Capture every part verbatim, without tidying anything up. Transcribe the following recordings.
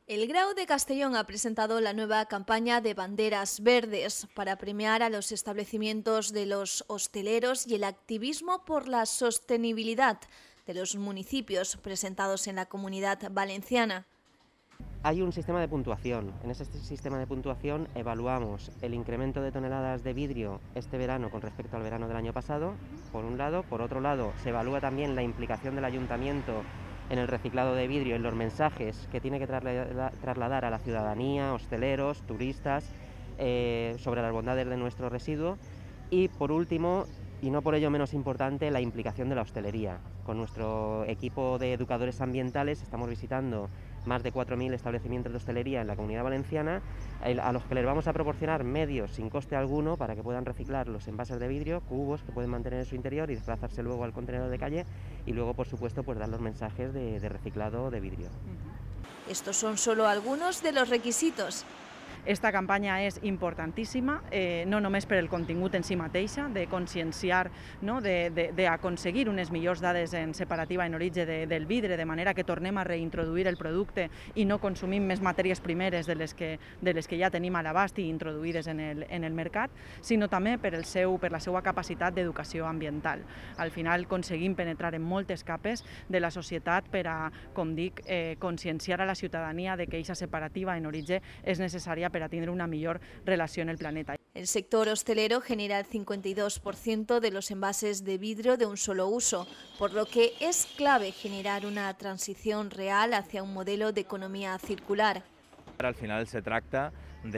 El Grau de Castellón ha presentado la nueva campaña de banderas verdes para premiar a los establecimientos de los hosteleros y el activismo por la sostenibilidad de los municipios presentados en la Comunidad Valenciana. Hay un sistema de puntuación. En ese sistema de puntuación evaluamos el incremento de toneladas de vidrio este verano con respecto al verano del año pasado, por un lado. Por otro lado, se evalúa también la implicación del ayuntamiento en el reciclado de vidrio, en los mensajes que tiene que trasladar a la ciudadanía, hosteleros, turistas, eh, sobre las bondades de nuestro residuo. Y por último, y no por ello menos importante, la implicación de la hostelería. Con nuestro equipo de educadores ambientales estamos visitando más de cuatro mil establecimientos de hostelería en la Comunidad Valenciana, a los que les vamos a proporcionar medios sin coste alguno para que puedan reciclar los envases de vidrio, cubos que pueden mantener en su interior y desplazarse luego al contenedor de calle, y luego, por supuesto, pues dar los mensajes de, de reciclado de vidrio. Estos son solo algunos de los requisitos. Esta campanya és importantíssima, eh, no només per el contingut en si mateixa, de conscienciar, no? d'aconseguir unes millors dades en separativa en origen de, del vidre, de manera que tornem a reintroduir el producte i no consumim més matèries primeres de les que, de les que ja tenim a l'abast i introduïdes en el, en el mercat, sinó també per, el seu, per la seva capacitat d'educació ambiental. Al final aconseguim penetrar en moltes capes de la societat per a, com dic, eh, conscienciar a la ciutadania de que aquesta separativa en origen és necessària para tener una mejor relación en el planeta. El sector hostelero genera el cincuenta y dos por ciento de los envases de vidrio de un solo uso, por lo que es clave generar una transición real hacia un modelo de economía circular. Al final se tracta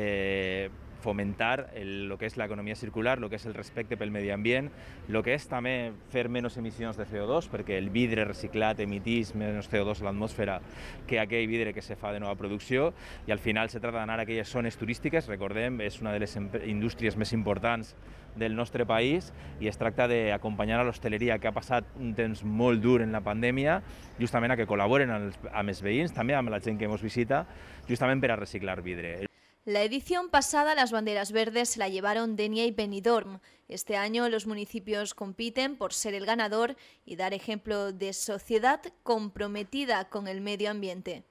de fomentar el, lo que és l'economia circular, lo que és el respecte pel medi ambient, lo que és també fer menys emissions de C O dos, perquè el vidre reciclat emitís menys C O dos a l'atmosfera que aquell vidre que se fa de nova producció, i al final se trata d'anar a aquelles zones turístiques. Recordem, és una de les indústries més importants del nostre país i es tracta d'acompanyar a l'hostaleria, que ha passat un temps molt dur en la pandèmia, justament a que col·laboren amb els veïns, també amb la gent que ens visita, justament per a reciclar vidre. La edición pasada las banderas verdes se la llevaron Denia y Benidorm. Este año los municipios compiten por ser el ganador y dar ejemplo de sociedad comprometida con el medio ambiente.